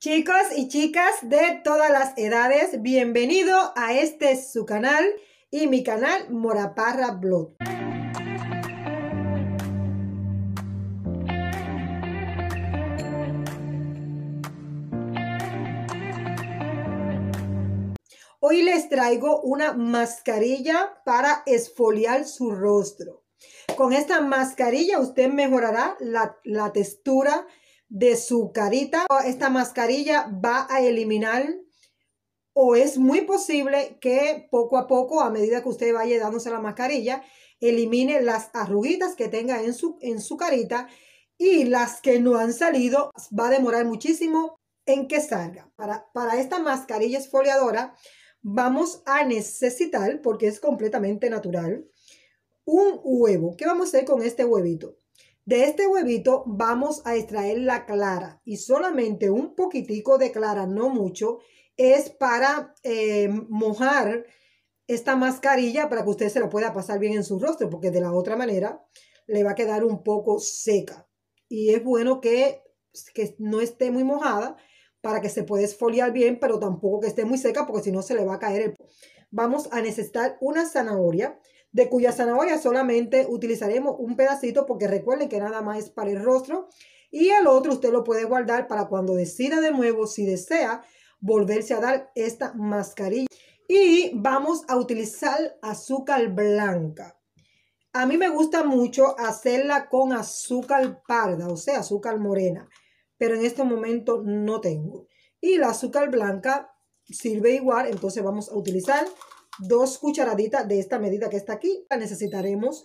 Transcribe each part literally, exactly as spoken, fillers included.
Chicos y chicas de todas las edades, bienvenido a este es su canal y mi canal Moraparra Blog. Hoy les traigo una mascarilla para esfoliar su rostro. Con esta mascarilla usted mejorará la, la textura de su carita. Esta mascarilla va a eliminar, o es muy posible que poco a poco, a medida que usted vaya dándose la mascarilla, elimine las arruguitas que tenga en su, en su carita, y las que no han salido va a demorar muchísimo en que salga. Para, para esta mascarilla esfoliadora vamos a necesitar, porque es completamente natural, un huevo. ¿Qué vamos a hacer con este huevito? De este huevito vamos a extraer la clara, y solamente un poquitico de clara, no mucho, es para eh, mojar esta mascarilla para que usted se lo pueda pasar bien en su rostro, porque de la otra manera le va a quedar un poco seca. Y es bueno que, que no esté muy mojada para que se pueda esfoliar bien, pero tampoco que esté muy seca, porque si no se le va a caer el... Vamos a necesitar una zanahoria, de cuya zanahoria solamente utilizaremos un pedacito, porque recuerden que nada más es para el rostro, y el otro usted lo puede guardar para cuando decida de nuevo, si desea, volverse a dar esta mascarilla. Y vamos a utilizar azúcar blanca. A mí me gusta mucho hacerla con azúcar parda, o sea, azúcar morena, pero en este momento no tengo. Y la azúcar blanca sirve igual, entonces vamos a utilizar dos cucharaditas de esta medida que está aquí. Necesitaremos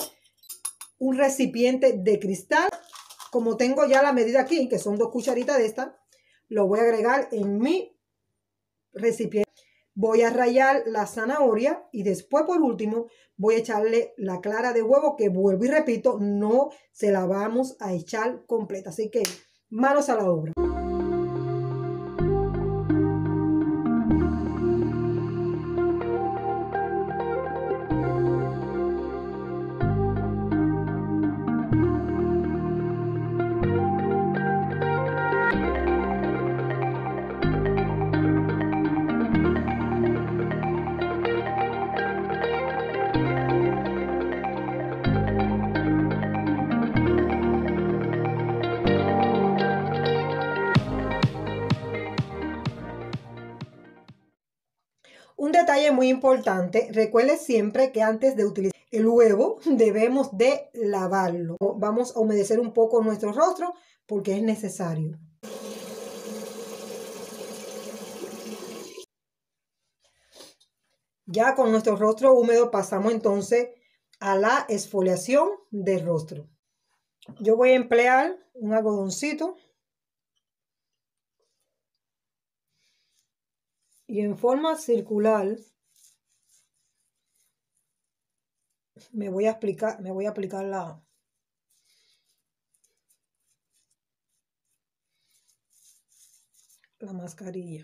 un recipiente de cristal. Como tengo ya la medida aquí, que son dos cucharitas de esta, lo voy a agregar en mi recipiente. Voy a rallar la zanahoria y después, por último, voy a echarle la clara de huevo, que vuelvo y repito, no se la vamos a echar completa. Así que manos a la obra. Un detalle muy importante, recuerde siempre que antes de utilizar el huevo debemos de lavarlo. Vamos a humedecer un poco nuestro rostro porque es necesario. Ya con nuestro rostro húmedo pasamos entonces a la exfoliación del rostro. Yo voy a emplear un algodoncito y en forma circular me voy a aplicar, me voy a aplicar la, la mascarilla.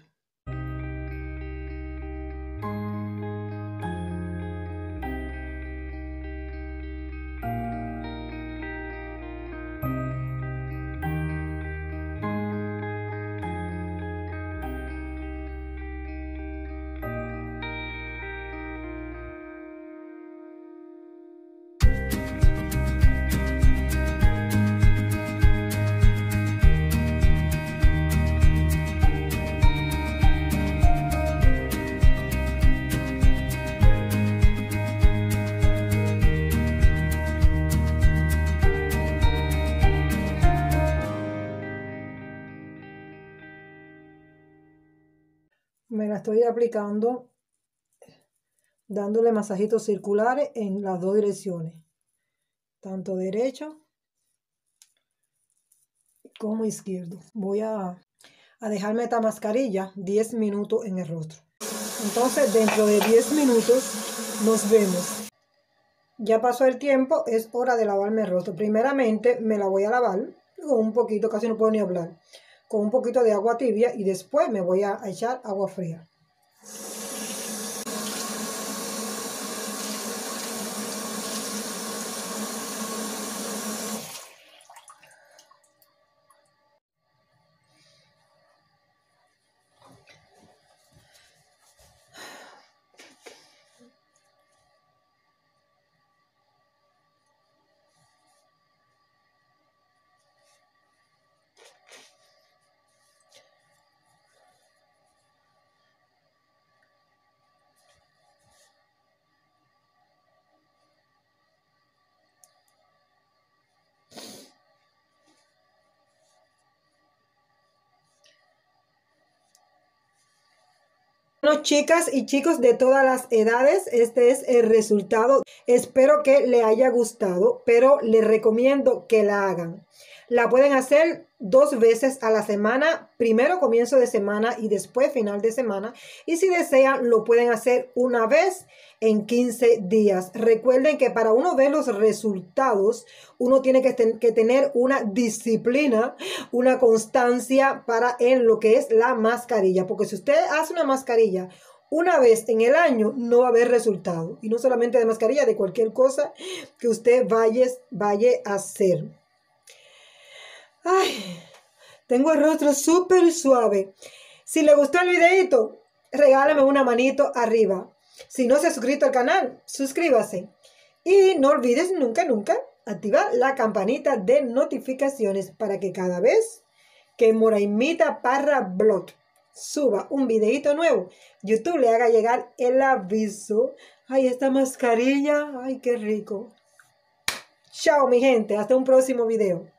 Me la estoy aplicando, dándole masajitos circulares en las dos direcciones, tanto derecho como izquierdo. Voy a, a dejarme esta mascarilla diez minutos en el rostro. Entonces, dentro de diez minutos nos vemos. Ya pasó el tiempo, es hora de lavarme el rostro. Primeramente me la voy a lavar con un poquito, casi no puedo ni hablar, con un poquito de agua tibia, y después me voy a echar agua fría. Bueno, chicas y chicos de todas las edades, este es el resultado. Espero que le haya gustado, pero les recomiendo que la hagan. La pueden hacer dos veces a la semana, primero comienzo de semana y después final de semana. Y si desean, lo pueden hacer una vez en quince días. Recuerden que para uno ver los resultados, uno tiene que, ten que tener una disciplina, una constancia para en lo que es la mascarilla. Porque si usted hace una mascarilla una vez en el año, no va a haber resultado. Y no solamente de mascarilla, de cualquier cosa que usted vaya, vaya a hacer. Ay, tengo el rostro súper suave. Si le gustó el videito, regálame una manito arriba. Si no se ha suscrito al canal, suscríbase. Y no olvides nunca, nunca activar la campanita de notificaciones para que cada vez que Moraimita Parra Blog suba un videito nuevo, YouTube le haga llegar el aviso. Ay, esta mascarilla, ay, qué rico. Chao, mi gente, hasta un próximo video.